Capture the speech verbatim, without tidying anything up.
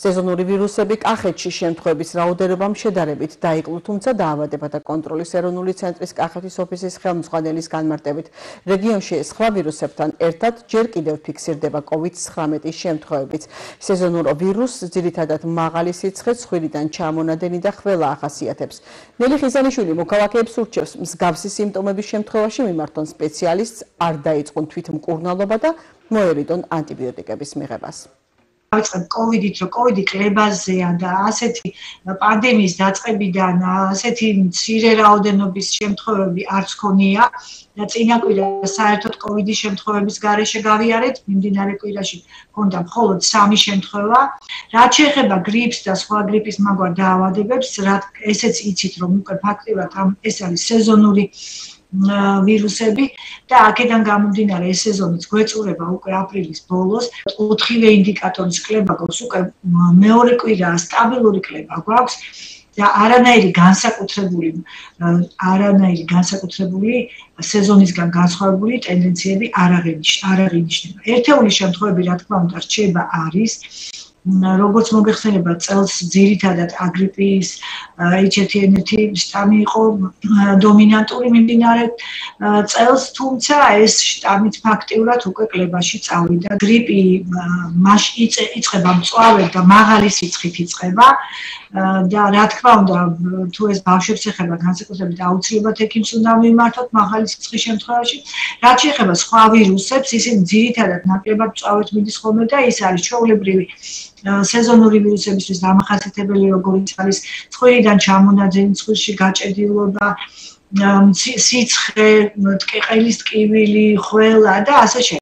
სეზონური ვირუსები კახეთში შემთხვევების რაოდენობამ შედარებით დაიკლო, თუმცა დაავადებათა კონტროლის ეროვნული ცენტრის კახეთის ოფისის ხელმძღვანელის განმარტებით, რეგიონში სხვა ვირუსებთან ერთად ჯერ კიდევ ფიქსირდება კოვიდ ცხრამეტის შემთხვევებიც. სეზონურ ვირუსს ძირითადად მაღალი სიცხე, ცხვირიდან ჩამონადენი და ხველა ახასიათებს. ნელი ხიზანიშვილი მოქალაქეებს ურჩევს მსგავსი სიმპტომების შემთხვევაში მიმართონ სპეციალისტს, არ დაიწყონ თვითმკურნალობა და მოერიდონ ანტიბიოტიკების მიღებას. დავიწყებ კოვიდით, რომ კოვიდი კლებაზეა და ასეთი პანდემიის დაწყებიდან ასეთი მცირე რაოდენობის შემთხვევები არც ქონია და წინა კვირა საერთოდ კოვიდის შემთხვევების გარეშე გავიარეთ, მიმდინარე კვირაში ჰქონდა მხოლოდ სამი შემთხვევა. რაც შეეხება გრიპს და სხვა გრიპის მაგვარ დაავადებებს, ესეც იცით, რომ უკვე ფაქტიურად ეს არის სეზონური ვირუსები და აქედან გამომდინარე ეს სეზონიც გვეწურება უკვე აპრილის ბოლოს. ოთხივე ინდიკატორის კლება გვაქვს, უკვე მეორე კვირაა სტაბილური კლება გვაქვს და არანაირი განსაკუთრებული არანაირი განსაკუთრებული სეზონისგან განსხვავებული ტენდენციები არ აღინიშნება. ერთეული შემთხვევები, რა თქმა უნდა, რჩება არის. როგორც მოგეხსენება, წელს ძირითადად აგრიპის ეიჩ ერთი ენ ერთი შტამი იყო დომინანტური მიმდინარე წელს, თუმცა ეს შტამიც ფაქტიურად უკვე კლებაში წავიდა. გრიპი იწყება მწვავედ და მაღალი სიცხით იწყება და რა თქმა უნდა, თუ ეს ბავშვებს ეხება, განსაკუთრებით აუცილებლად ექიმს უნდა მიმართოთ მაღალი სიცხის შემთხვევაში. რაც შეეხება სხვა ვირუსებს, ისინი ძირითადად ნაკლებად მწვავედ მიდის ხოლმე და ის არის ჩვეულებრივი სეზონური ვირუსებისთვის დამახასიათებელი, როგორც არის ცხვირიდან ჩამონადენი, ცხვირში გაჭედილობა, სიცხე, ტყეყელის ტკივილი, ხველა და ასე შემდეგ.